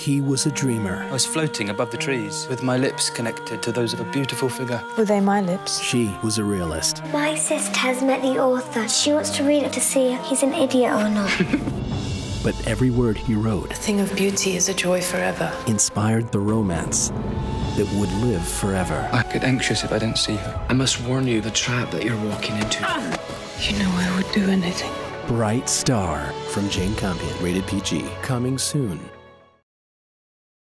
He was a dreamer. I was floating above the trees with my lips connected to those of a beautiful figure. Were they my lips? She was a realist. My sister has met the author. She wants to read it to see if he's an idiot or not. But every word he wrote, A thing of beauty is a joy forever. inspired the romance that would live forever. I'd get anxious if I didn't see her. I must warn you, the trap that you're walking into. You know I would do anything. Bright Star from Jane Campion. Rated PG. Coming soon.